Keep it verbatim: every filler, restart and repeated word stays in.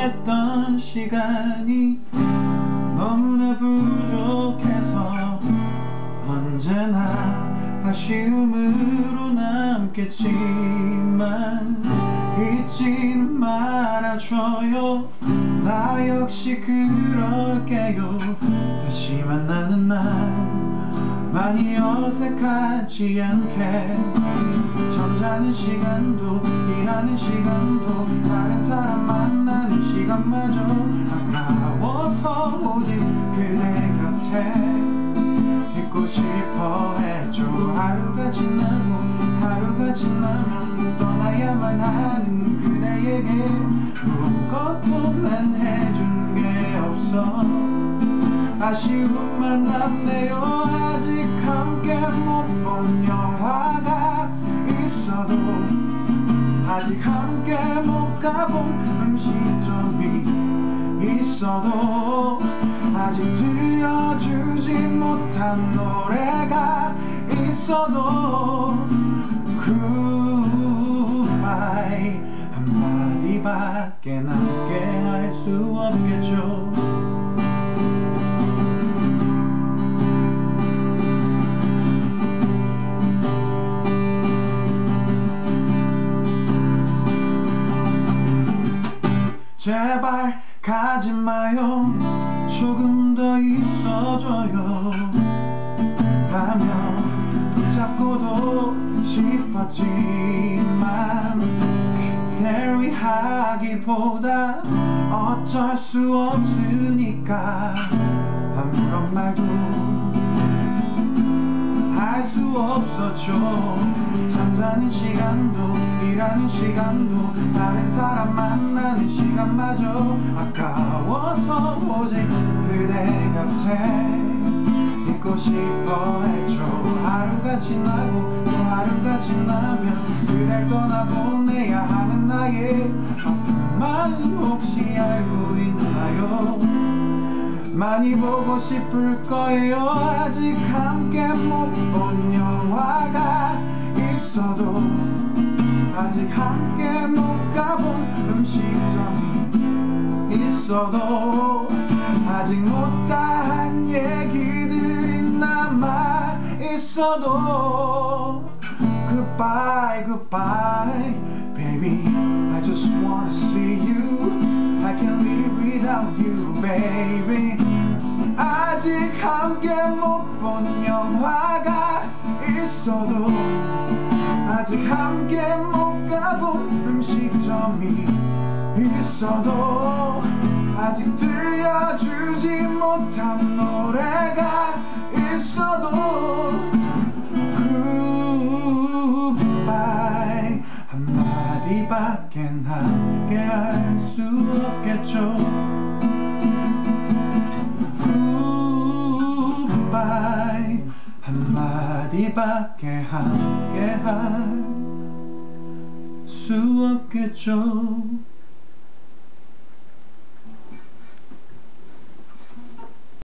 함께했던 시간이 너무나 부족해서 언제나 아쉬움으로 남겠지만 잊지는 말아줘요. 나 역시 그럴게요. 다시 만나는 날 많이 어색하지 않게 잠자는 시간도 일하는 시간도 다른 사람 만나는 시간마저 아까워서 오직 그대 곁에 있고 싶어 해줘. 하루가 지나고 하루가 지나면 떠나야만 하는 그대에게 무엇도 난 해준 게 없어. 아쉬움만 남네요. 아직 함께 못 본 영화가 있어도 아직 함께 못 가본 음식점이 있어도 아직 들려주지 못한 노래가 있어도 굿바이 한마디밖에 남게 할 수 없겠죠. 제발 가지마요. 조금 더 있어줘요 하며 붙잡고도 싶었지만 그댈 위하기보다 어쩔 수 없으니까 아무런 말도 할 수 없었죠. 잠자는 시간도 일하는 시간도 다른 사람 만나는 시간마저 아까워서 오직 그대 곁에 있고 싶어 했죠. 하루가 지나고 또 하루가 지나면 그댈 떠나보내야 하는 나의 아픈 마음 혹시 알고 있나요? 많이 보고 싶을 거예요. 아직 함께 못 본 영화가 있어도 아직 함께 못 가본 음식점이 있어도 아직 못다한 얘기들이 남아 있어도 Goodbye, goodbye, baby. I just wanna see you. I can't live without you, baby. 아직 함께 못 본 영화가 있어도 아직 함께 못 가본 음식점이 있어도 아직 들려주지 못한 노래가 있어도 Goodbye 한마디밖에 함께 할 수 없겠죠. Goodbye 한마디밖에 함께 할 수 없겠죠.